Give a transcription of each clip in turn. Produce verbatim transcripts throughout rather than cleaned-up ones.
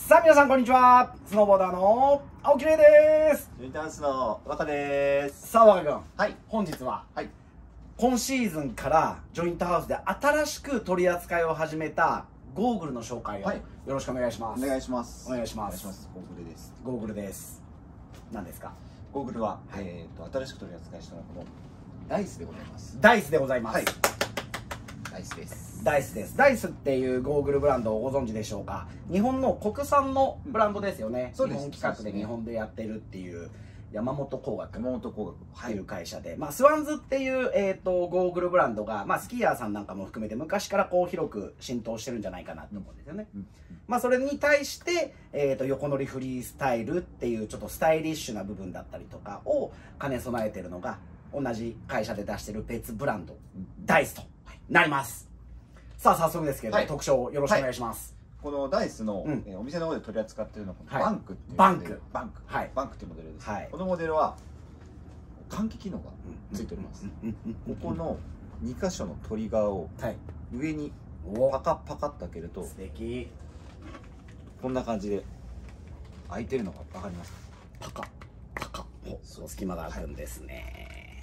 さあ皆さんこんにちは。スノーボーダーの青木玲です。 ジョイントハウスの若です。 さあ若君、 はい、 本日は、 はい、 今シーズンからジョイントハウスで新しく取り扱いを始めたゴーグルの紹介を、はい、よろしくお願いします。 お願いします。 お願いします。 ゴーグルです。 ゴーグルです。何ですか？ ゴーグルは、はい、えっと新しく取り扱いしたのはこのダイスでございます。 ダイスでございます。 はい、ダイスです。 ダイスです。ダイスっていうゴーグルブランドをご存知でしょうか？日本の国産のブランドですよね。うん、日本企画で日本でやってるっていう山本工学山本工学っていう会社で、はい、まあスワンズっていう、えー、とゴーグルブランドが、まあ、スキーヤーさんなんかも含めて昔からこう広く浸透してるんじゃないかなと思うんですよね。うんうん、まあそれに対して、えー、と横乗りフリースタイルっていうちょっとスタイリッシュな部分だったりとかを兼ね備えてるのが同じ会社で出してる別ブランド、うん、ダイスとなります。さあ早速ですけど、はい、特徴よろしくお願いします。 はい、このダイスの、うん、えー、お店の方で取り扱っているのはこのバンクっていう、 はい、バンクバンク、 はい、 バンクっていうモデルです。 はい、 このモデルは換気機能がついております。ここのに箇所のトリガーを上にパカパカっと開けると、 素敵、 こんな感じで開いてるのが分かりますか？ パカパカ、そう、隙間が開くんですね。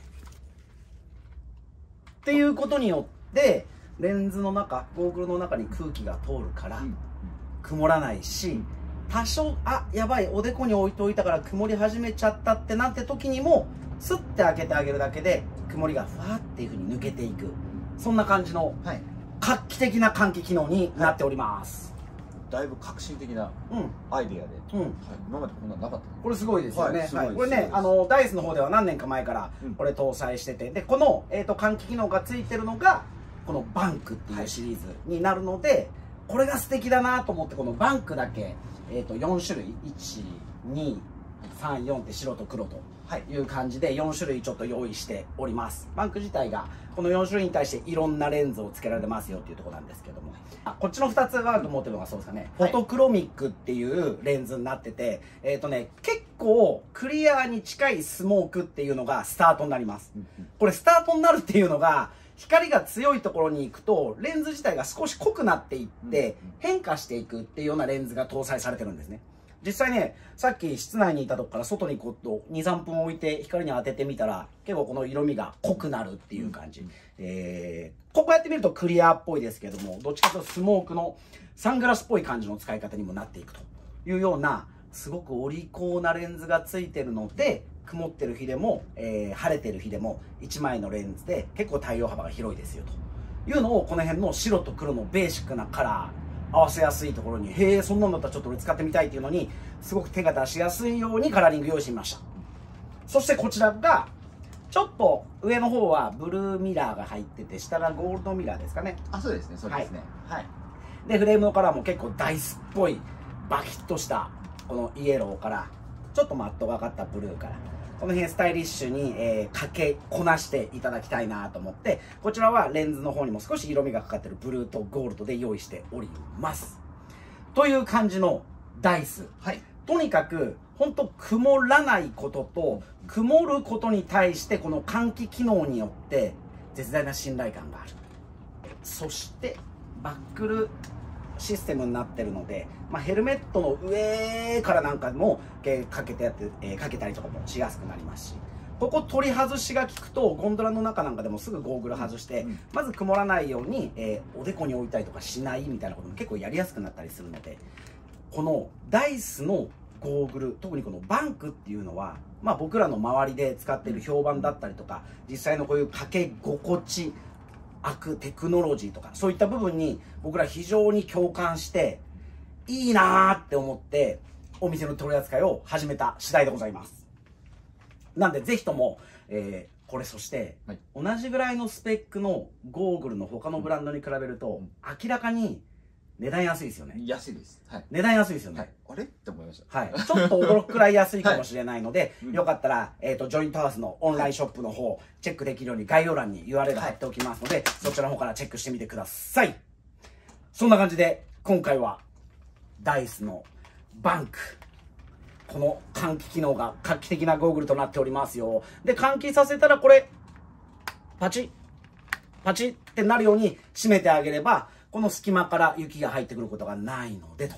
はい、っていうことによってレンズの中、ゴーグルの中に空気が通るから、うん、曇らないし、多少あやばいおでこに置いておいたから曇り始めちゃったってなって時にもスッて開けてあげるだけで曇りがふわっていうふうに抜けていく、そんな感じの画期的な換気機能になっております。 はい、だいぶ革新的なアイデアで、うん、はい、今までこんなのなかった。 これすごいですよね。これね、あのダイスの方では何年か前からこれ搭載してて、でこの、えーと換気機能がついてるのがこのバンクっていうシリーズになるので、はい、これが素敵だなと思ってこのバンクだけ、えーとよん種類いちにさんよんって白と黒という感じでよん種類ちょっと用意しております。バンク自体がこのよん種類に対していろんなレンズをつけられますよっていうところなんですけども、あこっちのふたつがあると思ってるのがそうですかね、はい、フォトクロミックっていうレンズになってて、えっとね結構クリアに近いスモークっていうのがスタートになります。これスタートになるっていうのが光が強いところに行くとレンズ自体が少し濃くなっていって変化していくっていうようなレンズが搭載されてるんですね。実際ね、さっき室内にいたとこから外にこうとにさんぷん置いて光に当ててみたら結構この色味が濃くなるっていう感じ、うん、えー、ここやってみるとクリアっぽいですけども、どっちかというとスモークのサングラスっぽい感じの使い方にもなっていくというようなすごくお利口なレンズがついてるので、曇ってる日でも、えー、晴れてる日でもいちまいのレンズで結構対応幅が広いですよというのを、この辺の白と黒のベーシックなカラー合わせやすいところに、へえそんなんだったらちょっと俺使ってみたいっていうのにすごく手が出しやすいようにカラーリング用意してみました。そしてこちらがちょっと上の方はブルーミラーが入ってて、下がゴールドミラーですかね。 あ、そうですね、そうですね。はい、はい、 でフレームのカラーも結構ダイスっぽいバキッとしたこのイエローからちょっとマットがかったブルーから、この辺スタイリッシュに、えー、かけこなしていただきたいなと思って、こちらはレンズの方にも少し色味がかかってるブルーとゴールドで用意しておりますという感じのダイス。はい、とにかく本当曇らないことと曇ることに対してこの換気機能によって絶大な信頼感がある。そしてバックルシステムになってるので、まあ、ヘルメットの上からなんかも、えー、かけてやって、えー、かけたりとかもしやすくなりますし、ここ取り外しが効くとゴンドラの中なんかでもすぐゴーグル外して、うん、まず曇らないように、えー、おでこに置いたりとかしないみたいなことも結構やりやすくなったりするので、このダイスのゴーグル、特にこのバンクっていうのは、まあ、僕らの周りで使っている評判だったりとか、実際のこういうかけ心地開くテクノロジーとかそういった部分に僕ら非常に共感していいなーって思ってお店の取り扱いを始めた次第でございます。なんでぜひとも、えー、これそして、はい、同じぐらいのスペックのゴーグルの他のブランドに比べると、うん、明らかに値段安いですよね。 安いです。はい、 値段安いですよね。 はい、あれって思いました。 はい。ちょっと驚くくらい安いかもしれないので、はい、よかったら、えっと、ジョイントハウスのオンラインショップの方、チェックできるように概要欄に ユーアールエル 貼っておきますので、はい、そちらの方からチェックしてみてください。そんな感じで、今回は、ダイスのバンク。この換気機能が画期的なゴーグルとなっておりますよ。で、換気させたらこれ、パチッ、パチッってなるように閉めてあげれば、この隙間から雪が入ってくることがないのでと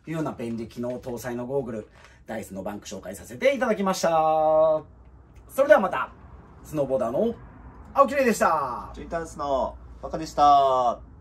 いうような便利機能搭載のゴーグル、ダイスのバンク紹介させていただきました。それではまた、スノーボーダーの青木玲でした。 ジョイタンスのバカでした。